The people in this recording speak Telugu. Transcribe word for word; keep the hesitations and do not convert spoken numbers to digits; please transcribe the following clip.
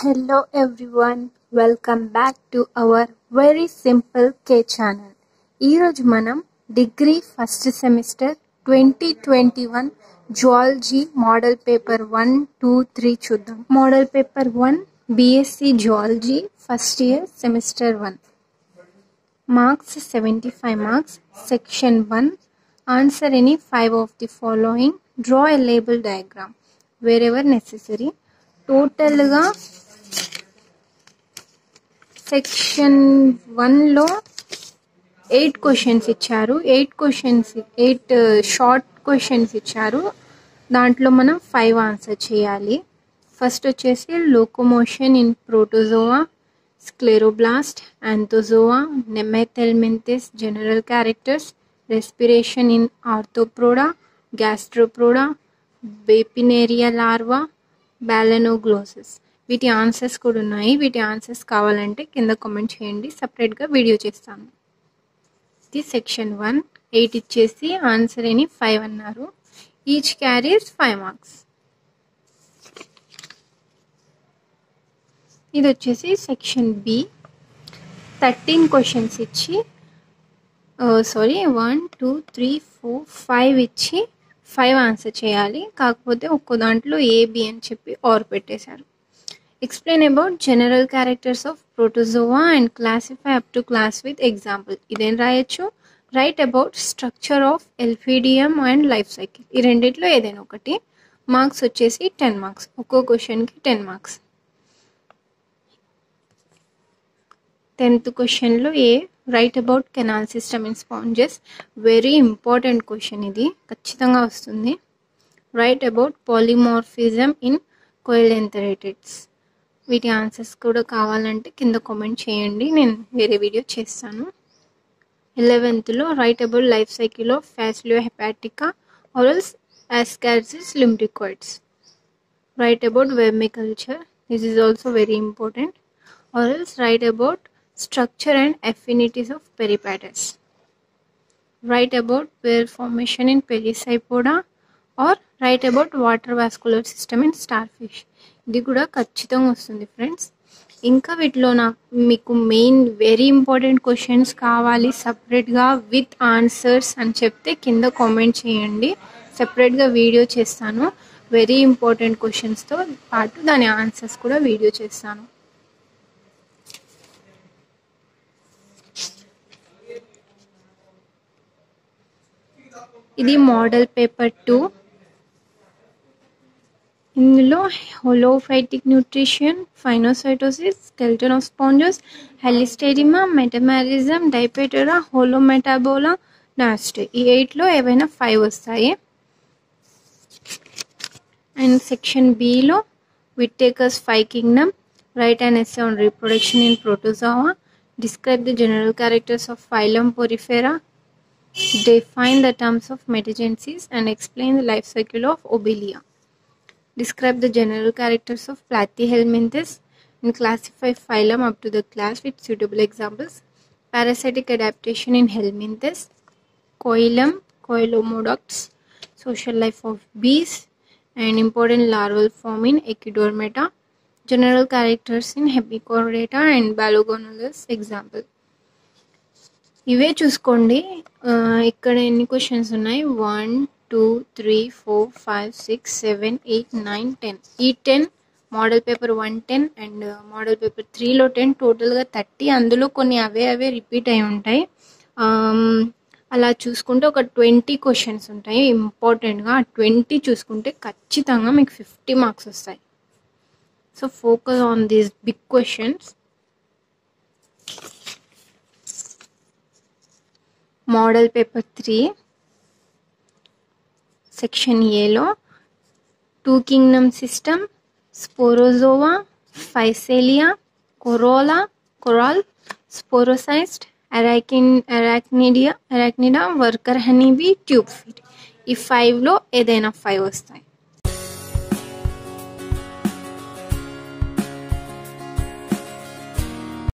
Hello everyone, welcome back to our very simple K channel. ఈరోజు మనం degree first semester twenty twenty one zoology model paper one two three చూద్దాం. Model paper one BSc zoology first year semester one. Marks seventy five marks. Section one, answer any five of the following, draw a label diagram wherever necessary. టోటల్గా సెక్షన్ వన్లో ఎయిట్ క్వశ్చన్స్ ఇచ్చారు. Eight questions eight short questions ఇచ్చారు. దాంట్లో మనం ఫైవ్ ఆన్సర్ చేయాలి. ఫస్ట్ వచ్చేసి locomotion in protozoa, scleroblast, anthozoa, నెమేథెల్మింథిస్ general characters, respiration in arthropoda, gastropoda, bipinnaria larva, balanoglossus. వీటి ఆన్సర్స్ కూడా ఉన్నాయి. వీటి ఆన్సర్స్ కావాలంటే కింద కామెంట్ చేయండి, సపరేట్గా వీడియో చేస్తాను. ఇది సెక్షన్ వన్. ఎయిట్ ఇచ్చేసి ఆన్సర్ అని ఫైవ్ అన్నారు. Each carries five marks. ఇది వచ్చేసి సెక్షన్ బి. థర్టీన్ క్వశ్చన్స్ ఇచ్చి sorry one two three four five ఇచ్చి ఫైవ్ ఆన్సర్ చేయాలి. కాకపోతే ఒక్కో దాంట్లో ఏబి అని చెప్పి ఆర్ పెట్టేశారు. Explain about general characters of protozoa and classify up to class with example. ఇదేం రాయొచ్చు. Write about structure of elphidium and life cycle. ఈ రెండిట్లో ఏదైనా ఒకటి. మార్క్స్ వచ్చేసి టెన్ మార్క్స్. ఒక్కో క్వశ్చన్కి టెన్ మార్క్స్. టెన్త్ క్వశ్చన్లో A write about canal system in sponges. Very important question ఇది, ఖచ్చితంగా వస్తుంది. Write about polymorphism in coelenterates. వీటి ఆన్సర్స్ కూడా కావాలంటే కింద కామెంట్ చేయండి, నేను వేరే వీడియో చేస్తాను. ఎలెవెంత్లో write about life cycle of fasciola hepatica or else ascaris lymphocytes. Write about vermiculture. This is also very important. Or else write about structure and affinities of peripatus. Write about pearl formation in Pelicypoda or write about water vascular system in starfish. ఇది కూడా ఖచ్చితంగా వస్తుంది ఫ్రెండ్స్. ఇంకా వీటిలో నాకు మీకు మెయిన్ వెరీ ఇంపార్టెంట్ క్వశ్చన్స్ కావాలి సపరేట్గా విత్ ఆన్సర్స్ అని చెప్తే కింద కామెంట్ చేయండి, సపరేట్గా వీడియో చేస్తాను. వెరీ ఇంపార్టెంట్ క్వశ్చన్స్తో పాటు దాని ఆన్సర్స్ కూడా వీడియో చేస్తాను. ఇది మోడల్ పేపర్ టూ. ఇందులో holophytic nutrition, pinocytosis, skeleton of sponges, హెలిస్టెరిమా, మెటమారిజం, డైపెటెరా, హోలోమెటాబోలా, నాస్టే. ఈ ఎయిట్లో ఏవైనా ఫైవ్ వస్తాయి. అండ్ సెక్షన్ బిలో Whittaker's five kingdom. Write and essay on reproduction in protozoa. Describe the general characters of phylum porifera. Define the terms of metagenesis and explain the life cycle of Obelia. Describe the general characters of Platyhelminthes and classify phylum up to the class with suitable examples. Parasitic adaptation in Helminthes. Coelom, Coelomodox. Social life of bees and important larval form in Echidomata. General characters in Hepichordata and Balogonolus. Example. ఇవే చూసుకోండి. ఇక్కడ ఎన్ని క్వశ్చన్స్ ఉన్నాయి, one two three four five six seven eight nine ten. ఈ ten model paper one ten and model paper త్రీలో టెన్, టోటల్గా థర్టీ. అందులో కొన్ని అవే అవే రిపీట్ అయి ఉంటాయి. అలా చూసుకుంటే ఒక ట్వంటీ క్వశ్చన్స్ ఉంటాయి ఇంపార్టెంట్గా. ఆ ట్వంటీ చూసుకుంటే ఖచ్చితంగా మీకు ఫిఫ్టీ మార్క్స్ వస్తాయి. So focus on these big questions. Model paper three section ఏలో two kingdom system, sporozoa, physalia, corolla, coral, sporocyst, అరాకిన్ అరాక్నిడియా arachnida, worker honeybee, tube feet. ఈ ఫైవ్లో ఏదైనా ఫైవ్ వస్తాయి.